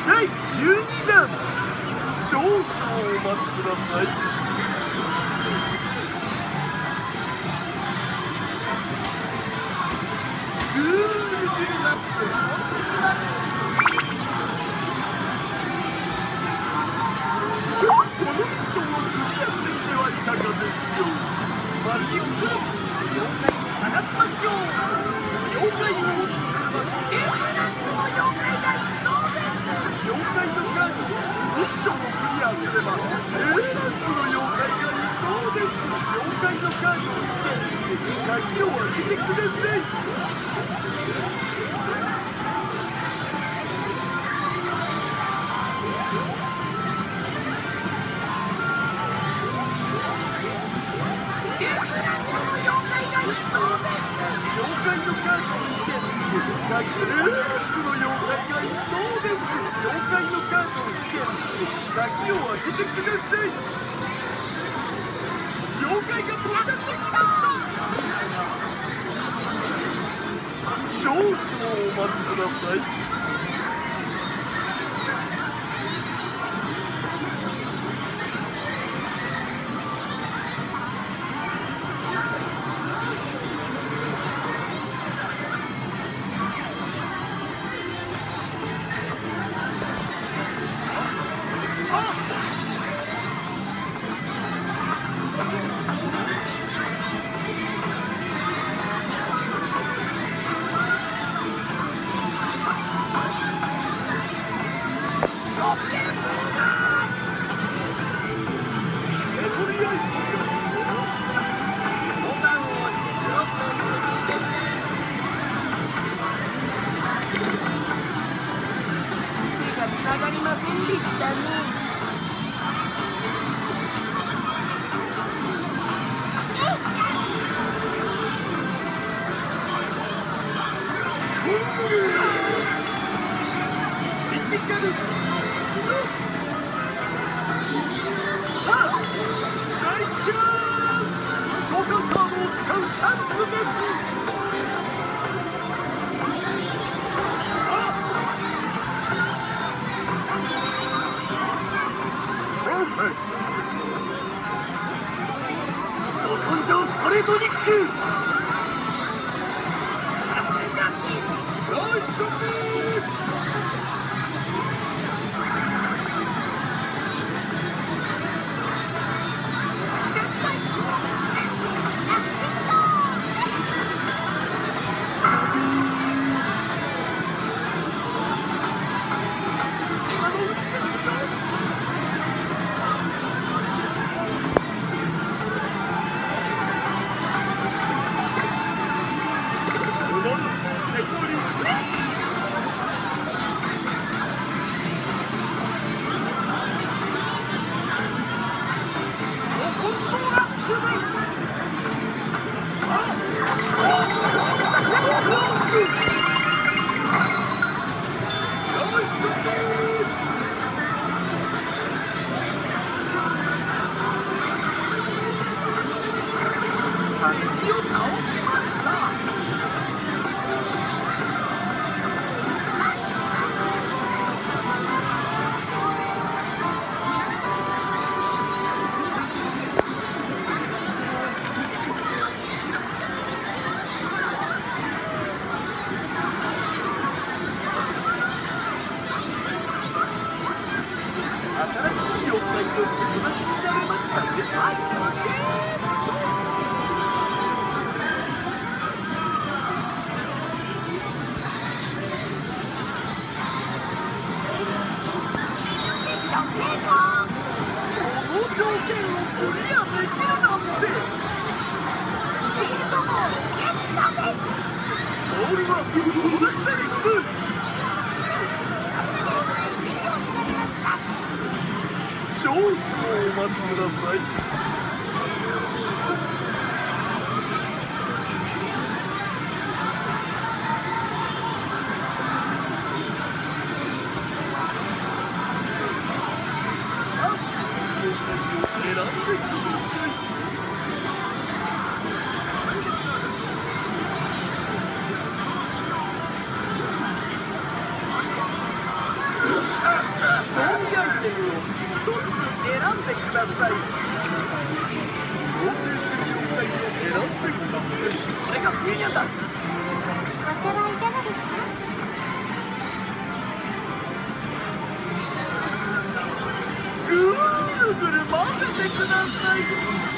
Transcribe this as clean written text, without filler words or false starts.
第12弾、少々お待ちください。ルールになってこのミッションをクリアしてみてはいかがでしょう。街をくる妖怪を探しましょう。妖怪をウォッチする場所、妖怪のカード、ミッションをクリアすれば A ランクの妖怪がいそうです。妖怪のカードをスキャンして鍵を開けてください。妖怪のカードをスキャンしてA ランクの妖怪がいそうです。妖怪のカードをスキャンして鍵を開けてください。妖怪が到達しました。少々お待ちください。 上がりませんでしたね。 ストレートニック。少々お待ちください。選んでください。 点を1つ選んでください。合成する妖怪を選んでください。これがフィギュアだ。 お茶はいかがですか？ ぐるぐる混ぜてください。